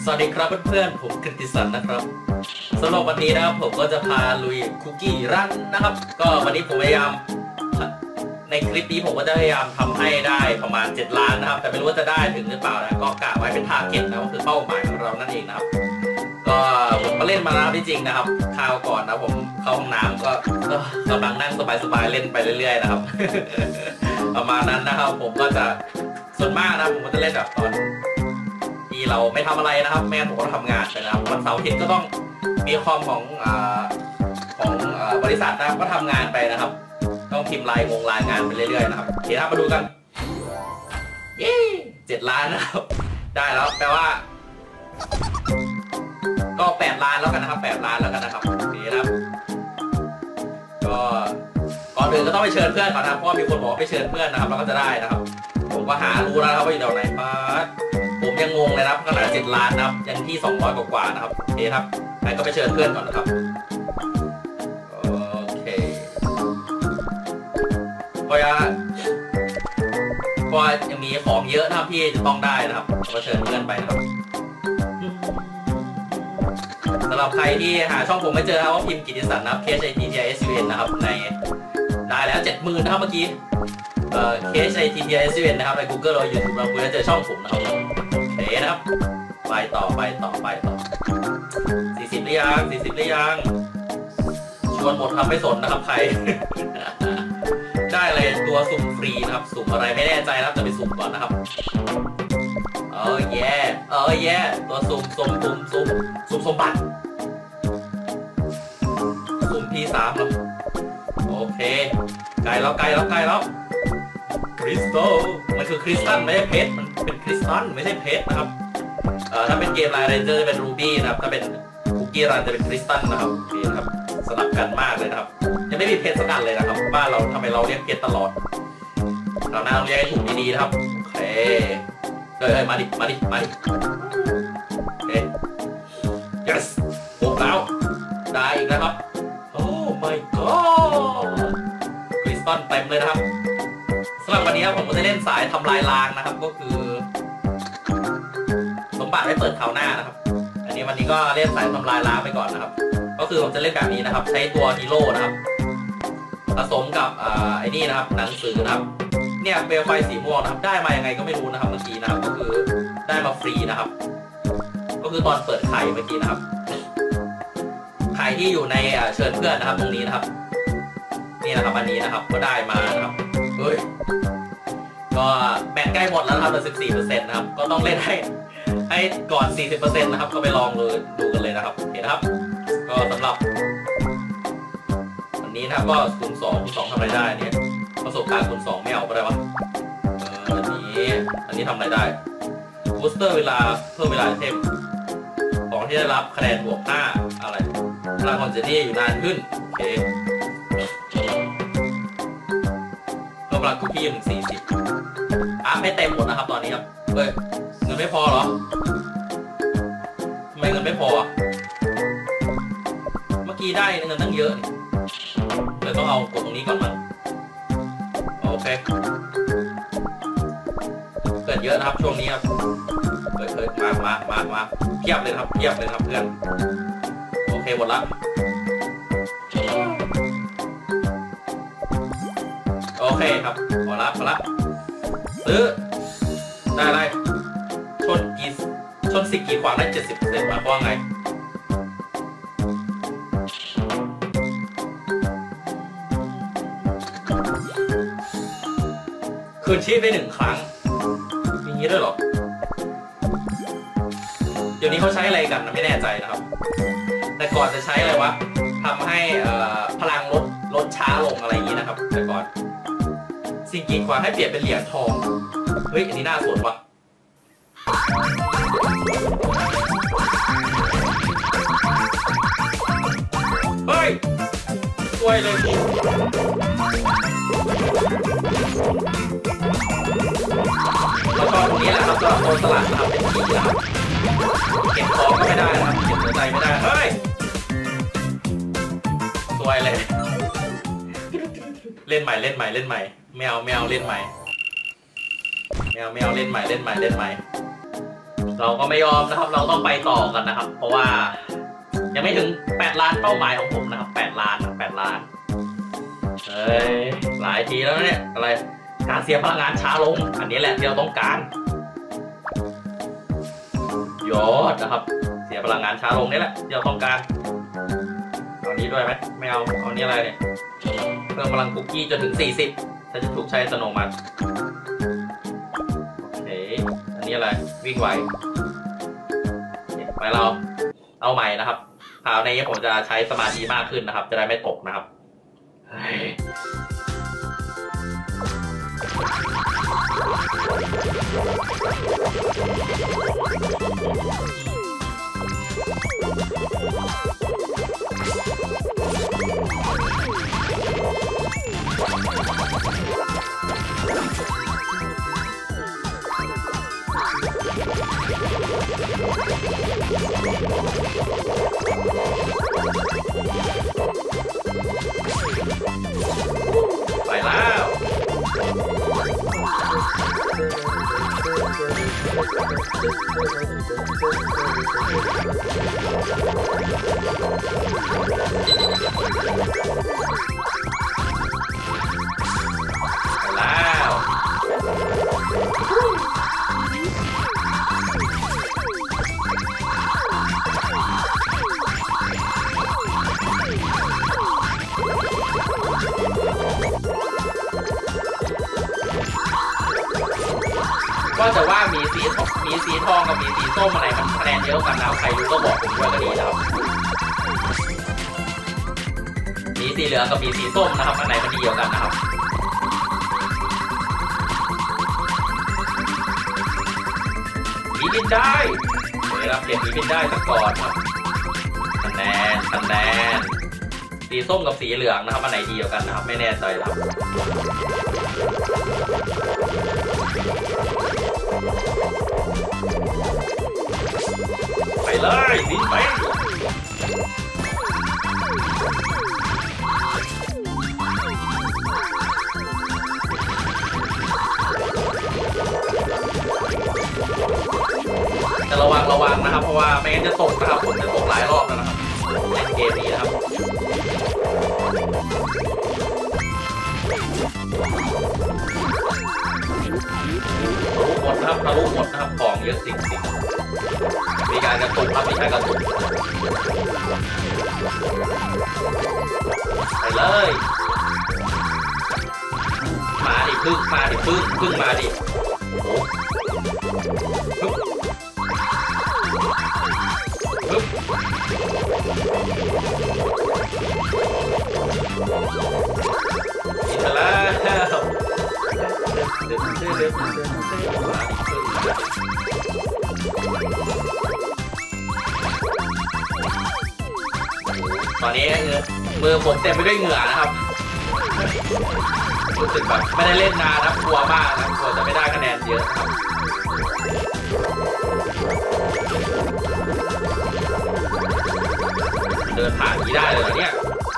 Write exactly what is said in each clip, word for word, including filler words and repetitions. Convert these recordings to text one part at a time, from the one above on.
วัสดีครับเพื่อนๆผมกฤติสันนะครับสำหรับวันนี้นะครับผมก็จะพาลุยคุกกี้รันนะครับก็วันนี้ผมพยายามในคลิปนี้ผมก็จะพยายามทำให้ได้ประมาณเจ็ดล้านนะครับแต่ไม่รู้ว่าจะได้ถึงหรือเปล่านะก็กะไว้เป็นทาร์เก็ตนะก็คือเป้าหมายของเรานั่นเองนะครับก็ผมก็เล่นมาแล้วที่จริงนะครับคราวก่อนนะผมเข้าห้องน้ำก็กำลังนั่งสบายๆเล่นไปเรื่อยๆนะครับ ประมาณนั้นนะครับผมก็จะส่วนมากนะผมก็จะเล่นแบบตอนที่เราไม่ทำอะไรนะครับแม่ผมก็ทำงานไปนะครับวันเสาร์อาทิตย์ก็ต้องมีคอมของอ่าของอ่าบริษัทนะก็ทำงานไปนะครับต้องพิมพ์รายงงรายงานไปเรื่อยๆนะครับโอเคครับมาดูกันเย้เจ็ดล้านนะครับได้แล้วแปลว่าก็แปดล้านแล้วกันนะครับแปดล้านแล้วกันนะครับโอเคครับก็ก่อนอื่นก็ต้องไปเชิญเพื่อนก่อนนะครับเพราะมีคนบอกไปเชิญเพื่อนนะครับเราก็จะได้นะครับผมก็หารู้แล้วครับว่าอยู่แถวไหนป้าผมยังงงเลยนะครับขนาดเจ็ดล้านนะครับยังที่สองร้อยกว่าๆนะครับโอเคครับใครก็ไปเชิญเพื่อนก่อนนะครับโอเคพอจะพอยังมีของเยอะนะครับที่จะต้องได้นะครับก็เชิญเพื่อนไปนะครับสำหรับใครที่หาช่องผมไม่เจอครับว่าพิมพ์กิติสันนะครับ K H I T T I S U N นะครับในได้แล้วเจ็ดหมื่นนะครับเมื่อกี้เอ่อ K H I T T I S U N นะครับใน Google เรา YouTube เราคุยแล้วเจอช่องผมนะครับโอเคนะครับไปต่อไปต่อไปต่อสี่สิบหรือยังสี่สิบหรือยังชวนหมดครับไม่สนนะครับใคร ได้เลยตัวสุ่มฟรีนะครับสุ่มอะไรไม่แน่ใจนะครับจะไปสุ่มก่อนนะครับเออแย่เออแย่ตัวสุ่มสุ่มสุ่มสุ่มสุ่มสมบัติสุ่ม พี สาม แล้วโอเคไกลแล้วไกลแล้วไกลแล้วคริสตัลมันคือคริสตัลไม่ใช่เพชรมันเป็นคริสตัลไม่ใช่เพชรนะครับเอ่อถ้าเป็นเกมไลน์เรนเจอร์จะเป็นรูบี้นะครับถ้าเป็นคุกกี้รันจะเป็นคริสตัลนะครับโอเคนะครับสลับกันมากเลยนะครับยังไม่มีเพชรสักอันเลยนะครับบ้านเราทำไมเราเรียกเพชรตลอดเราหน้าเราเรียกให้ถูกดีๆนะครับโอเคเฮ้ยมาดิมาดิมาดิโอเค yes หกแล้วได้อีกนะครับโอ้ my god คริสตัลเต็มเลยนะครับสำหรับวันนี้ผมก็จะเล่นสายทำลายล้างนะครับก็คือสมบัติไว้เปิดคราวหน้านะครับอันนี้วันนี้ก็เล่นสายทำลายล้างไปก่อนนะครับก็คือผมจะเล่นแบบนี้นะครับใช้ตัวฮีโร่นะครับผสมกับอ่าไอ้นี่นะครับหนังสือนะครับเนี่ยเปลวไฟสีม่วงนะครับได้มายังไงก็ไม่รู้นะครับเมื่อกี้นะครับก็คือได้มาฟรีนะครับก็คือตอนเปิดไข่เมื่อกี้นะครับไข่ที่อยู่ในเชิญเพื่อนนะครับตรงนี้นะครับนี่นะครับอันนี้นะครับก็ได้มานะครับเฮ้ยก็แบตใกล้หมดแล้วนะครับเหลือ สิบสี่เปอร์เซ็นต์ นะครับก็ต้องเล่นให้ให้ก่อน สี่สิบเปอร์เซ็นต์ นะครับก็ไปลองเลยดูกันเลยนะครับเห็นนะครับก็สำหรับวันนี้นะครับก็คูณสองคูณสองทำอะไรได้เนี่ยประสบการณ์คูณสองไม่เอาก็ได้วะเอออันนี้อันนี้ทำอะไรได้บูสเตอร์เวลาเพิ่มเวลาเทมของที่ได้รับคะแนนบวกห้าอะไรพลังคอนเจนี่อยู่นานขึ้นโอเคก็พลังคุกกี้ถึงสี่สิบอ่ะไม่เต็มหมดนะครับตอนนี้ครับเฮ้ยเงินไม่พอเหรอทำไมเงินไม่พอเมื่อกี้ได้เงินตั้งเยอะนี่เดี๋ยวต้องเอากดตรงนี้ก่อนมั้งโอเคเกิดเยอะนะครับช่วงนี้ครับเกิดเกิดมามามามาเพียบเลยครับเพียบเลยครับเพื่อนโอเคหมดละโอเคครับพอละพอละซื้อได้ไรชนกี่ชนสิกี่ขวางได้ เจ็ดสิบเปอร์เซ็นต์ หมายความว่าไงคืนชีพได้หนึ่งครั้งมีงี้ด้วยหรอเดี๋ยวนี้เขาใช้อะไรกันนะไม่แน่ใจนะครับแต่ก่อนจะใช้อะไรวะทำให้พลังลดลดช้าลงอะไรอย่างนี้นะครับแต่ก่อนสิ่งกีดขวางให้เปลี่ยนเป็นเหรียญทองเฮ้ยอันนี้น่าสนวะเฮ้ยสวยเลยแล้วก็ตรงนี้แหละครับตัวโซนสลัดทำเป็นทีนะครับเก็บของก็ไม่ได้นะครับเก็บหัวใจไม่ได้เฮ้ยสวยเลยเล่นใหม่เล่นใหม่เล่นใหม่แมวแมวเล่นใหม่แมวแมวเล่นใหม่เล่นใหม่เล่นใหม่เราก็ไม่ยอมนะครับเราต้องไปต่อกันนะครับเพราะว่ายังไม่ถึงแปดล้านเป้าหมายของผมนะครับแปดล้านแปดล้านเฮ้ยหลายทีแล้วเนี่ยอะไรการเสียพลังงานช้าลงอันนี้แหละที่เราต้องการยอดนะครับเสียพลังงานช้าลงนี่แหละที่เราต้องการเอานี้ด้วยไหมไม่เอาเอานี้อะไรเนี่ยเพิ่มพลังคุกกี้จนถึงสี่สิบถ้าจะถูกใช้สโนว์มันโอเคอันนี้อะไรวิ่งไวไปเราเอาใหม่นะครับคราวนี้ผมจะใช้สมาธิมากขึ้นนะครับจะได้ไม่ตกนะครับไปแล้วแล้วก็จะว่ามีสีมีสีทองกับมีสีส้มอะไรมันคะแนนเยอะกันนะใครรู้ก็บอกผมด้วยก็ดีนะครับมีสีเหลืองกับมีสีส้มนะครับอันไหนมันดีกว่ากันนะครับมีบินได้เดี๋ยวเราเปลี่ยนมีบินได้สักก่อนครับคะแนนคะแนนสีส้มกับสีเหลืองนะครับอันไหนดีกว่ากันนะครับไม่แน่ใจครับไปเลยบินไปแต่ระวังระวังนะครับเพราะว่าไม่งั้นจะตกนะครับผมจะตกหลายรอบแล้วนะครับเล่นเกมนี้นะครับทะลุหมดนะครับทะลุหมดนะครับของเยอะจริงๆมีการกระตุกครับมีการกระตุกไปเลยมาดิพึ่งมาดิพึ่งพึ่งมาดิโอ้โหปึ๊บกินไปแล้วตอนนี้มือผมเต็มไปด้วยเหงื่อนะครับรู้สึกแบบไม่ได้เล่นนานนะกลัวมากนะกลัวจะไม่ได้คะแนนเยอะครับเดินผ่านนี้ได้เลยเหรอเนี่ย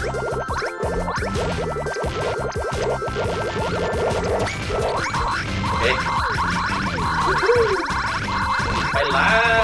เอ๊ะไปแล้ว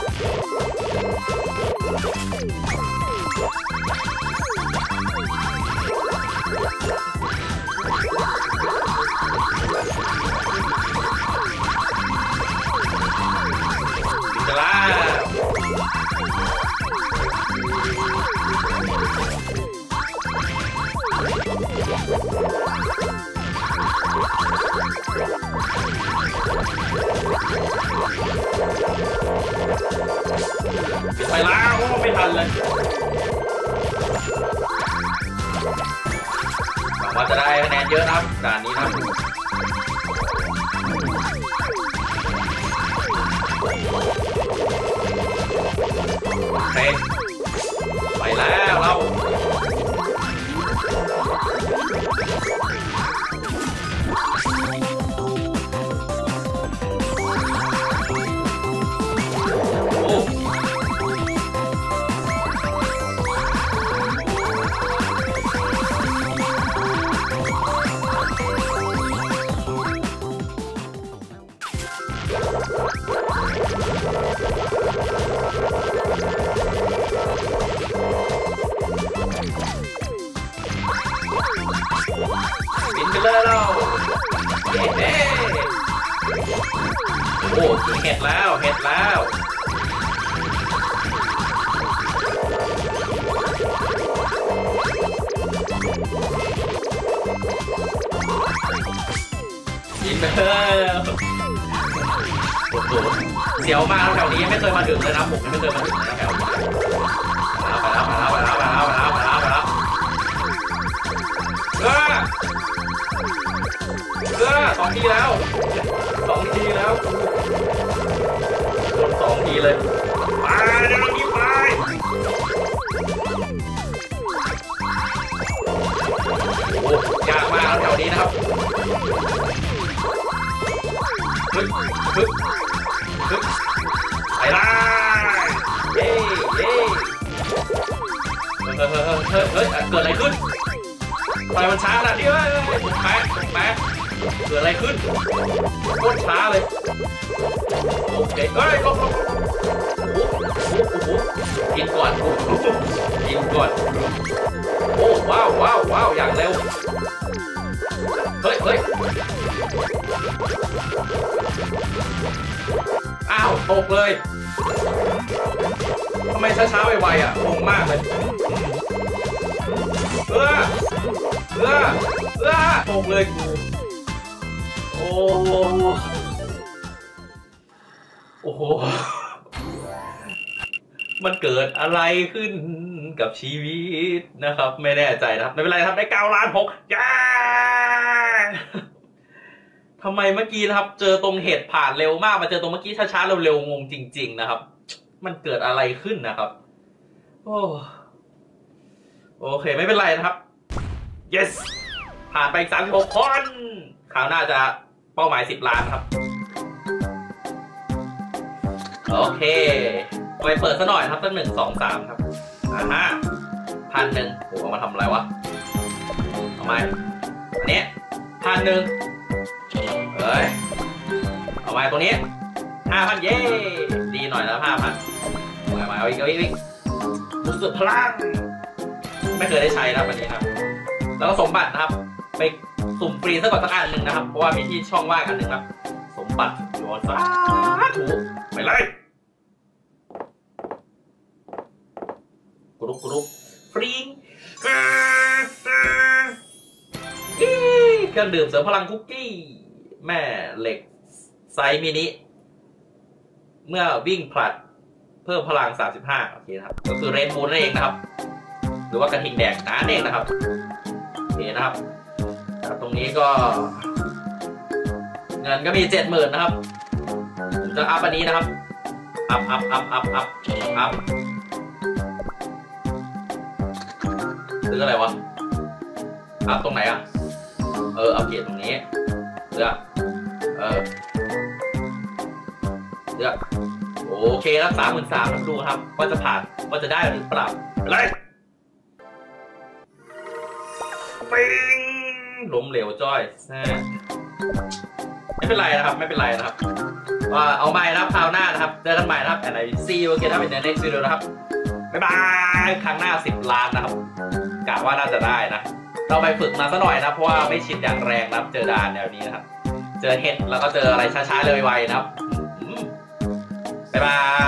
จะล่าไปแล้วไม่ทันเลยหวังว่าจะได้คะแนนเยอะนะครับด่านนี้นะโอเคไปแล้วเราเห็ดแล้วเห็ดแล้วยิงไปแล้วโอ้โหเสียวมากแถวนี้ไม่เคยมาถึงเลยนะผมไม่เคยมาถึงนะแถวนี้ไปแล้วไปแล้วไปแล้วไปแล้วไปแล้วไปแล้วไปแล้วเออเออสองทีแล้วสองทีแล้วโดนสองทีเลยไปเดี๋ยวนี้ไปโอ้ยากมากแถวนี้นะครับฮึบฮึบฮึบไปล่าเย้เย้เฮ้ยเฮ้ยเฮ้ยเฮ้ยเกิดอะไรขึ้นทำไมมันช้าขนาดนี้เฮ้ยผมแพ้ผมแพ้เกิดอะไรขึ้นโคตรช้าเลยโอเคเฮ้ยลงลงโอ้โหโอ้โหกินก่อนกินก่อนโอ้ว้าวว้าวว้าวอย่างเร็วเฮ้ยเฮ้ยอ้าวตกเลยทำไมช้าๆไวๆอ่ะงงมากเลยเออเออเออตกเลยกูโอ้โอ้โหมันเกิดอะไรขึ้นกับชีวิตนะครับไม่แน่ใจนะครับไม่เป็นไรครับได้เก้าล้านหกจ้าทำไมเมื่อกี้นะครับเจอตรงเห็ดผ่านเร็วมากมาเจอตรงเมื่อกี้ช้าๆเร็วๆงงจริงๆนะครับมันเกิดอะไรขึ้นนะครับโอ้โอเคไม่เป็นไรนะครับ yes ผ่านไปอีกสามสิบหกคนคราวหน้าจะเป้าหมายสิบล้านครับโอเคไปเปิดซะหน่อยครับตั้งหนึ่งสองสามครับอ่าฮะพันหนึ่งโอ้เอามาทำอะไรวะทำไมอันนี้พันหนึ่งเฮ้ยเอามาตรงนี้ห้าพันเย้ดีหน่อยแล้วห้าพันมามาเอาอีกเอาอีกรู้สึกพลังไม่เคยได้ใช้นะวันนี้ครับแล้วก็สมบัตินะครับไปสุ่มฟรีสักก่อนสักอันหนึ่งนะครับเพราะว่ามีที่ช่องว่างอันหนึ่งครับสมบัติโยนซะถูกไปเลยกรุ๊ปกรุ๊ปฟรีเครื่องดื่มเสริมพลังคุกกี้แม่เหล็กไซส์มินิเมื่อวิ่งผลัดเพิ่มพลังสามสิบห้าโอเคนะครับก็คือเรนบูนนั่นเองนะครับหรือว่ากระทิงแดงนั่นเองนะครับโอเคนะครับตรงนี้ก็เงินก็มีเจ็ดหมื่นนะครับผมจะอัพอันนี้นะครับอัพอัพอัพอัพอัพอัพซื้ออะไรวะอัพตรงไหนอ่ะเอออัพเกรดตรงนี้เลือกเออเลือกโอเคแล้วสามหมื่นสามดูครับว่าจะผ่านว่าจะได้หรือเปล่าอะไรปิงล้มเหลวจ้อยไม่เป็นไรนะครับไม่เป็นไรนะครับว่าเอาใหม่นะครับคราวหน้านะครับเจอกันใหม่นะครับแต่ในซีโอเคถ้าเป็นใน next video นะครับบ๊ายบายครั้งหน้าสิบล้านนะครับกะว่าน่าจะได้นะเราไปฝึกมาซะหน่อยนะเพราะว่าไม่ชินอย่างแรงนะครับเจอด่านแนวนี้นะครับเจอเห็ดแล้วก็เจออะไรช้าๆเลยไวๆนะครับบ๊ายบาย